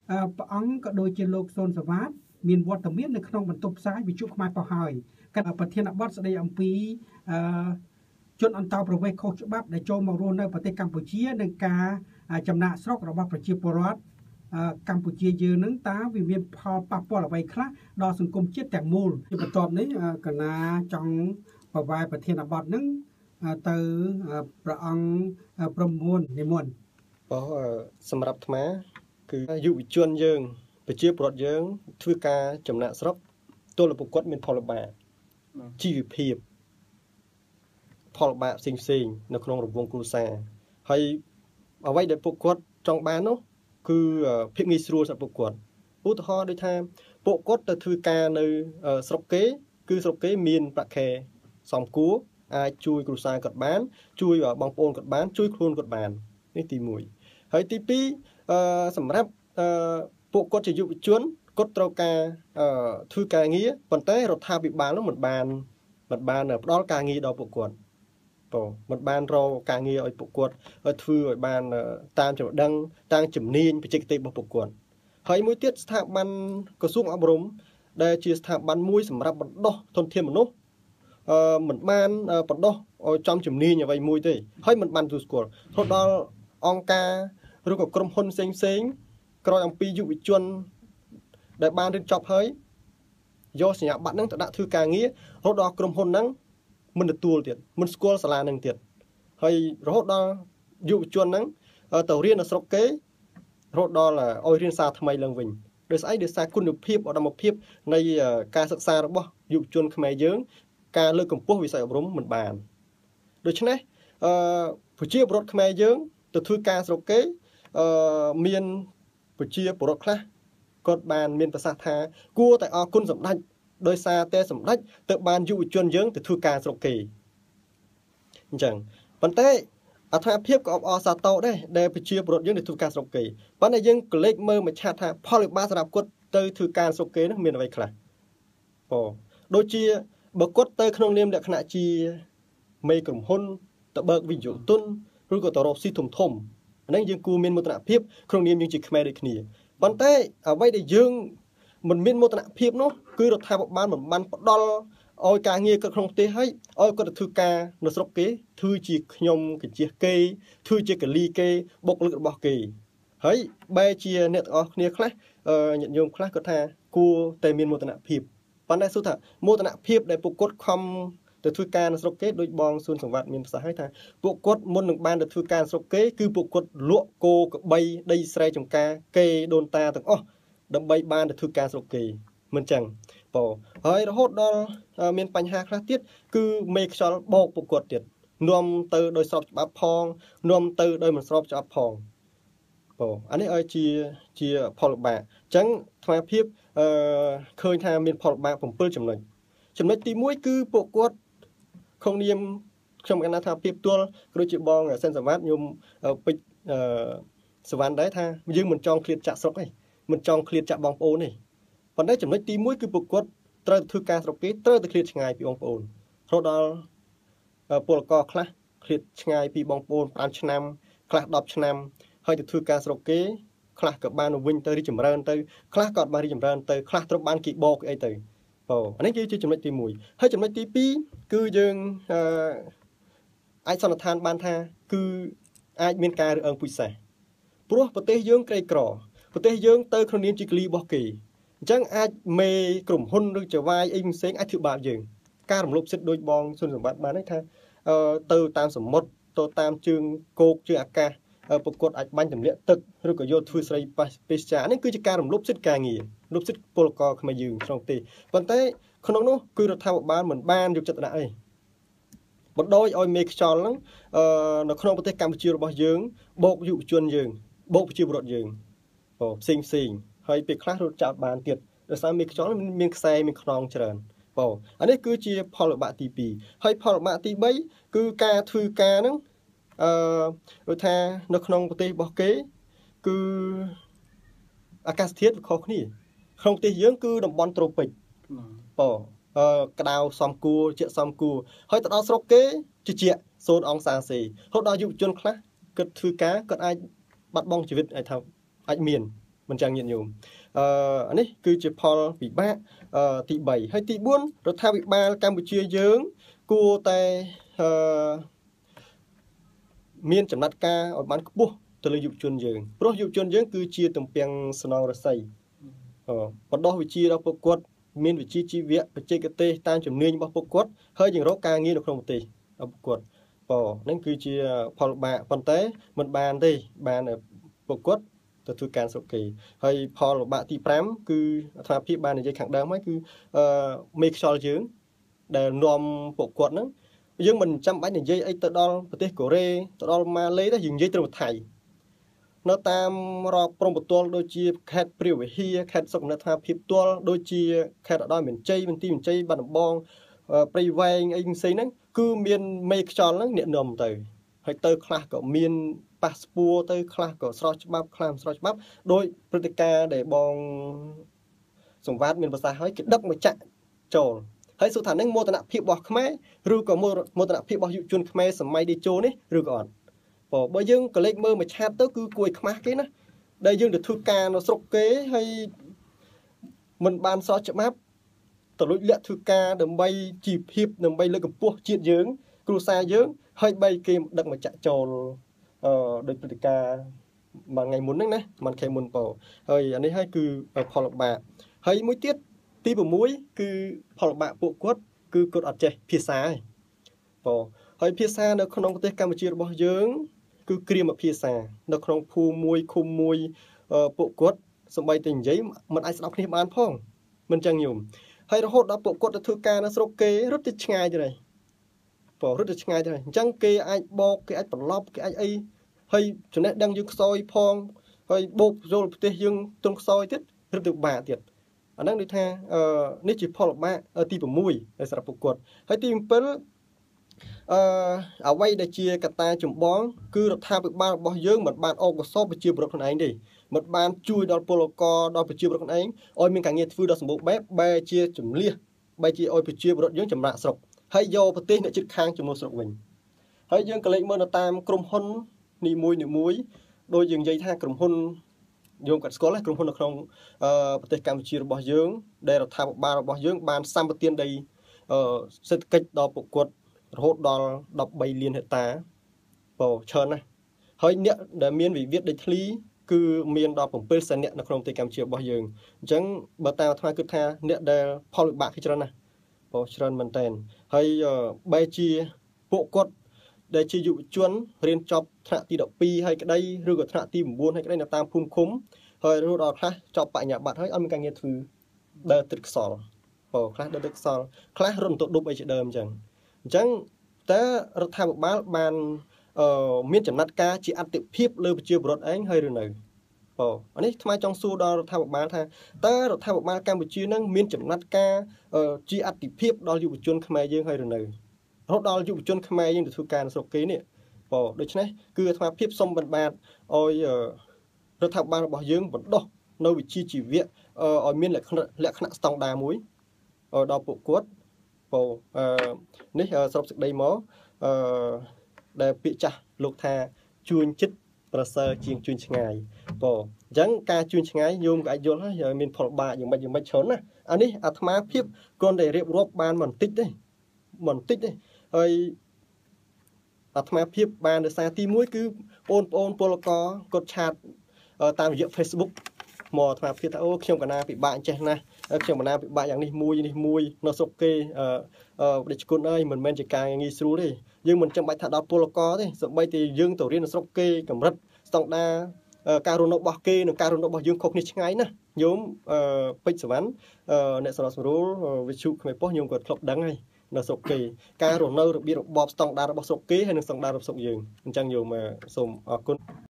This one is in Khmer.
ព្រះអង្គក៏ដូចជាលោកសូនសវ៉ាតមានវត្តមាននៅក្នុងបន្ទប់ផ្សាយវិទ្យុខ្មែរប៉ុស្តិ៍ហើយកាត់ប្រធានបទស្ដីអំពីជនអន្តោប្រវេសន៍ខុសច្បាប់ដែលចូលមករស់នៅប្រទេសកម្ពុជានិងការចំណាក់ស្រុករបស់ប្រជាពលរដ្ឋកម្ពុជាយើងនឹងតើវាមានផលប៉ះពាល់អ្វីខ្លះដល់សង្គមជាតិទាំងមូលជាបន្ទាប់នេះកណាចង់ប្រវាយប្រធានបទនឹងទៅព្រះអង្គប្រមូលនិមន្តសម្រាប់អាត្មាគឺយុវជនយើងប្រជាពលរដ្ឋយើងធ្វើការចំណាក់ស្រុកទល់ពួកគាត់មានផលលំបាកជីវភាពផលលំបាកផ្សេងៗនៅក្នុងរង្វង់គ្រួសារហើយអ្វីដែលពួកគាត់ចង់បាននោះគឺភាពងាយស្រួលសម្រាប់ពួកគាត់ឧទាហរណ៍ដូចថាពួកគាត់ទៅធ្វើការនៅស្រុកគេគឺស្រុកគេមានប្រាក់ខែសមគួរអាចជួយគ្រួសារគាត់បានជួយបងប្អូនគាត់បានជួយខ្លួនគាត់បាននេះទី1ហើយទី2សម្រាប់ពួកគាត់ជាយុវជនគាត់ត្រូវការធ្វើការងារប៉ុន្តែរដ្ឋាភិបាលនោះមិនបានផ្ដល់ការងារដល់ពួកគាត់មិនបានរកការងារឲ្យពួកគាត់ធ្វើឲ្យបានតាមចំណដឹងតាមជំនាញបច្ចេកទេសរបស់ពួកគាត់ហើយមួយទៀតស្ថាប័នក្រសួងអប់រំដែលជាស្ថាប័នមួយសម្រាប់បណ្ដុះធនធានមនុស្សមិនបានបណ្ដុះឲ្យចំជំនាញអ្វីមួយទេហើយមិនបានទទួលស្គាល់រហូតដល់អង្គការឬក៏ក្រុមហ៊ុនផ្សេងក្រោយអំពីយុវជនដែលបានរៀនចប់ហើយយកសញ្ញាបត្រហ្នឹងទៅដាក់ធ្វើការងាររហូតដល់ក្រុមហ៊ុនហ្នឹងមិនទទួលទៀតមិនស្គាល់សាលាហ្នឹងទៀតហើយរហូតដល់យុវជនហ្នឹងទៅរៀននៅស្រុកគេរហូតដល់ឲ្យរៀនសារថ្មីឡើងវិញដោយស្អីដោយសារគុណភាពឧត្តមភាពនៃការសិក្សារបស់យុវជនខ្មែរយើងការលើកកម្ពស់វិស័យអប់រំមិនបានដូច្នេះប្រជាពលរដ្ឋខ្មែរយើងទៅធ្វើការស្រុកគេមានប្រជាពលរដ្ឋខ្លះគាត់បានមានប្រសាសន៍ថាគួរតែអរគុណសម្ដេចដោយសារតែសម្ដេចទៅបានយុវជនយើងទៅធ្វើការស្រុកគេអញ្ចឹងប៉ុន្តែអត្ថភាពក៏អបអរសាទរដែរដែលប្រជាពលរដ្ឋយើងទៅធ្វើការស្រុកគេប៉ុន្តែយើងក៏លេចមើលមួយឆាតថាផលវិបាកសម្រាប់គាត់ទៅធ្វើការស្រុកគេនោះមានអ្វីខ្លះដូចជាបើគាត់ទៅក្នុងនាមលក្ខណៈជាមេក្រុមហ៊ុនទៅបើកវិនិយោគទុនឬក៏ទៅរកស៊ីធំអានេះយើងគួរមានមោទនភាពក្នុងនាមយើងជាខ្មែរដូចគ្នាប៉ុន្តែអ្វីដែលយើងមិនមានមោទនភាពនោះគឺរដ្ឋាភិបាលមិនបានផ្ដល់ឲ្យការងារគាត់ក្នុងប្រទេសហើយឲ្យគាត់ទៅធ្វើការនៅស្រុកគេធ្វើជាខ្ញុំកញ្ជះគេធ្វើជាកលីគេបុគ្គលិករបស់គេហើយបែរជាអ្នកទាំងអស់គ្នាខ្លះញាតិញោមខ្លះគាត់ថាគួរតែមានមោទនភាពប៉ុន្តែសួរថាមោទនភាពដែលពួកគាត់ខំទៅធ្វើការនៅស្រុកគេដូចបងសួនសង្វាត់មានប្រសាសន៍ឲ្យថាពួកគាត់មុននឹងបានទៅធ្វើការស្រុកគេគឺពួកគាត់លក់គោក្របីដីស្រែចម្ការគេដូនតាទាំងអស់ដើម្បីបានទៅធ្វើការស្រុកគេមិនចឹងហើយរហូតដល់មានបញ្ហាខ្លះទៀតគឺមេខ្យល់បោកពួកគាត់ទៀតនាំទៅដោយស្របច្បាប់ផងនាំទៅដោយមិនស្របច្បាប់ផងអានេះឲ្យជាផលលំបាកអញ្ចឹងថ្មភាពឃើញថាមានផលលំបាក7ចំណុចទី1គឺពួកគាត់ក្នុងនាមខ្ញុំកណាថាភាពទល់ក៏ដូចជាបងសិនសវ៉ាតខ្ញុំពេជ្រសវណ្ណដែរថាយើងមិនចង់ឃ្លាតចាក់ស្រុកទេមិនចង់ឃ្លាតចាក់បងប្អូនទេប៉ុន្តែចំណុចទី1គឺពួកគាត់ត្រូវធ្វើការស្រុកគេត្រូវតែឃ្លាតឆ្ងាយពីបងប្អូនរហូតដល់ពលករខ្លះឃ្លាតឆ្ងាយពីបងប្អូន5ឆ្នាំខ្លះ10ឆ្នាំហើយទៅធ្វើការស្រុកគេខ្លះក៏បានវិញទៅរីចម្រើនទៅខ្លះក៏បានរីចម្រើនទៅខ្លះត្រូវបានគេបោកអីទៅអានេះគឺជាចំណុចទី1ហើយចំណុចទី2គឺយើងអាចសន្និដ្ឋានបានថាគឺអាចមានការរើសអើងពូជសាសន៍ព្រោះប្រទេសយើងក្រីក្រប្រទេសយើងទៅក្នុងនាមជាកលីរបស់គេអញ្ចឹងអាចមេក្រុមហ៊ុនឬចវាយអីផ្សេងអាចធ្វើបាបយើងការរំលោភសិទ្ធិដូចបងសុនសម្បត្តិបានថាទៅតាមសមុទ្រទៅតាមជើងគោកជើងអាកាសប្រកួតអាចបាញ់ទម្លាក់ទឹកឬក៏យកធ្វើស្រីបេសចានេះគឺជាការរំលោភសិទ្ធិការងាររំលោភសិទ្ធិពលករខ្មែរយើងក្នុងប្រទេសប៉ុន្តែក្នុងនោះគឺរដ្ឋាភិបាលមិនបានយកចិត្តទុកដាក់ទេបណ្ដោយឲ្យមេខ្យល់ហ្នឹងនៅក្នុងប្រទេសកម្ពុជារបស់យើងបោកយុវជនយើងបោកប្រជាពលរដ្ឋយើងផ្សេងហើយពេលខ្លះរត់ចាប់បានទៀតដោយសារមេខ្យល់មានខ្សែមានខ្នងច្រើនអានេះគឺជាផលលំបាកទី2ហើយផលលំបាកទី3គឺការធ្វើការហ្នឹងដូចថានៅក្នុងប្រទេសរបស់គេគឺអាកាសធាតុវាខុសគ្នាក្នុងប្រទេសយើងគឺតំបន់ត្រូពិកក្តៅសំគួរជាសំគួរហើយទៅដល់ស្រុកគេជា0អង្សាសេរហូតដល់យុវជនខ្លះគិតធ្វើការគាត់អាចបាត់បង់ជីវិតអាចថាអាចមានមិនចឹងញាតិញោមអានេះគឺជាផលវិបាកទី3ហើយទី4រដ្ឋាភិបាលកម្ពុជាយើងគួរតែមានចំណាត់ការឲ្យបានខ្ពស់ទៅលើយុវជនយើងព្រោះយុវជនយើងគឺជាទំពាំងស្នងរស័យបណ្ដោះវិជ្ជាដល់ពួកគាត់មានវិជ្ជាជីវៈបច្ចេកទេសតាមជំនាញរបស់ពួកគាត់ហើយយើងរកការងារនៅក្នុងប្រទេសរបស់ពួកគាត់ហ្នឹងគឺជាផលបាកប៉ុន្តែមិនបានទេបានពួកគាត់ទៅធ្វើការស្រុកគេហើយផលលំបាកទី5គឺអាត្មាភាពបាននិយាយខាងដើមហើយគឺមេខ្យល់យើងដែលនាំពួកគាត់ហ្នឹងយើងមិនចាំបាច់និយាយអីទៅដល់ប្រទេសកូរ៉េទៅដល់ម៉ាឡេទេយើងនិយាយទៅថៃនៅតាមរដ្ឋព្រំប្រទល់ដូចជាខេត្តព្រះវិហារខេត្តសុខុមថាភាពផ្ទាល់ដូចជាខេត្តឧត្តរមានជ័យមន្ទីរមានជ័យបាត់ដំបងព្រៃវែងអីផ្សេងហ្នឹងគឺមានមេខ្យល់ហ្នឹងអ្នកនាំទៅហើយទៅខ្លះក៏មានប៉ាសពតទៅខ្លះក៏ស្រោចច្បាប់ខ្លះមិនស្រោចច្បាប់ដោយព្រឹត្តិការណ៍ដែលបងសង្វាតមានប្រសាសន៍ហើយគេដឹកមកចាក់ចូលហើយសុថានឹងមោទនភាពរបស់ខ្មែរឬក៏មោទនភាពរបស់យុវជនខ្មែរសម័យដេជោនេះឬក៏អត់បើយើងក៏លេចមើលមួយឆាតទៅគឺគួរឲ្យខ្មាស់គេណាដែលយើងទៅធ្វើការនៅស្រុកគេហើយមិនបានសោះច្បាប់ទៅលួចលាក់ធ្វើការដើម្បីជីវភាពដើម្បីលើកកម្ពស់ជាតិយើងគ្រួសារយើងហើយបីគេដឹកមកចាក់ចូលដោយព្រឹត្តិការណ៍មួយថ្ងៃមុនហ្នឹងណាមិនខែមុនហើយអានេះហើយគឺផលលំបាកហើយមួយទៀតទី6គឺផលលំបាកពួកគាត់គឺគាត់អត់ចេះភាសាទេហើយភាសានៅក្នុងប្រទេសកម្ពុជារបស់យើងគឺគ្រាមភាសានៅក្នុងភូមិមួយឃុំមួយពួកគាត់សំបីតែនិយាយមិនអាចស្ដាប់គ្នាបានផងមិនចឹងញោមហើយរហូតដល់ពួកគាត់ទៅធ្វើការនៅស្រុកគេរត់ទៅឆ្ងាយទៅហើយរត់ទៅឆ្ងាយទៅហើយអញ្ចឹងគេអាចបោកគេអាចបន្លប់គេអាចអីហើយចំណេះដឹងយើងខ្សោយផងហើយបោកចូលប្រទេសយើងទន់ខ្សោយទៀតរត់ទៅបាក់ទៀតអាហ្នឹងដូចថានេះជាផលលំបាកទី6ដែលសម្រាប់ពួកគាត់ហើយទី7អ្វីដែលជាកត្តាចម្បងគឺរដ្ឋាភិបាលរបស់យើងមិនបានអបអរសាទរប្រជាពលរដ្ឋខ្លួនឯងទេមិនបានជួយដល់ពលករដល់ប្រជាពលរដ្ឋខ្លួនឯងឲ្យមានការងារធ្វើដល់សម្បូរបែបជាជំនះបែជាឲ្យប្រជាពលរដ្ឋយើងចម្រាក់ស្រុកហើយយកប្រទេសអ្នកជិតខាងចំនួនស្រុកវិញហើយយើងក៏លេចមើលនៅតាមក្រុមហ៊ុននីមួយដោយយើងនិយាយថាក្រុមហ៊ុនយើងក៏ស្គាល់ដែរក្រុមហ៊ុននៅក្នុងប្រទេសកម្ពុជារបស់យើងដែលរដ្ឋាភិបាលរបស់យើងបានសម្បទានដីសេដ្ឋកិច្ចដល់ពួកគាត់រហូតដល់13លានហិកតាច្រើនណាស់ហើយអ្នកដែលមានវិវាទដីធ្លីគឺមានដល់7សែនអ្នកនៅក្នុងប្រទេសកម្ពុជារបស់យើងអញ្ចឹងបើតាមអាត្មាគិតថាអ្នកដែលផលវិបាកគឺច្រើនណាស់ច្រើនមែនតើហើយបែជាពួកគាត់ដែលជាយុវជនរៀនចប់ថ្នាក់ទី12ហើយក្តីឬក៏ថ្នាក់ទី9ហើយក្តីនៅតាមភូមិឃុំហើយរហូតដល់ខ្លះចប់បញ្ញាបត្រហើយអត់មានការងារធ្វើដើរទឹកខ្សលខ្លះដើរទឹកខ្សលខ្លះរត់ទៅដប់អីជាដើមអញ្ចឹងតើរដ្ឋាភិបាលបានមានចំណាត់ការជាអតិភិបលើប្រជាពលរដ្ឋឯងហើយឬនៅអានេះថ្មចង់សួរដល់រដ្ឋាភិបាលថាតើរដ្ឋាភិបាលកម្ពុជានឹងមានចំណាត់ការជាអតិភិបដល់យុវជនខ្មែរយើងហើយឬនៅរហូតដល់យុវជនខ្មែរយើងទៅធ្វើការនៅស្រុកគេនេះដូច្នេះគឺអាត្មាភាពសូមបណ្បាទឲ្យរដ្ឋាភិបាលរបស់យើងបណ្ដុះនៅវិជ្ជាជីវៈឲ្យមានលក្ខណៈស្តង់ដារមួយដល់ពួកគាត់នេះសរុបសេចក្តីមកដែលពាក្យចាស់លោកថាជួញចិត្តប្រសើរជាងជួញឆ្ងាយអញ្ចឹងការជួញឆ្ងាយញោមក៏អាចយល់ហើយមានផលបាកយ៉ាងម៉េចច្រើនណាអានេះអាត្មាភាពគ្រាន់តែរៀបរាប់បានបន្តិចទេហើយអាត្មាភាពបានដោយសារទី1គឺបងប្អូនពលករគាត់ឆាតតាមរយៈ Facebook មកអាត្មាភាពថាអូខ្ញុំកណាពិបាកចេះណាស់ខ្ញុំកណាពិបាកយ៉ាងនេះមួយនៅស្រុកគេប្រតិជនអើយមិនមែនជាការងាយស្រួលទេយើងមិនចាំបាច់ថាដល់ពលករទេសូម្បីតែយើងទៅរៀននៅស្រុកគេកម្រិតស្តង់ដារការរស់នៅរបស់គេនិងការរស់នៅរបស់យើងខុសគ្នាឆ្ងាយណាស់ញោមពេជ្រសវណ្ណអ្នកសម្រាប់សម្រួលវិទ្យុក្មេងប៉ុស្តិ៍ញោមគាត់ធ្លាប់ដឹងហើយនៅស្រុកគេការរស់នៅរបៀបរបបស្តង់ដាររបស់ស្រុកគេហើយនិងស្តង់ដាររបស់ស្រុកយើងអញ្ចឹងញោមសូមអរគុណ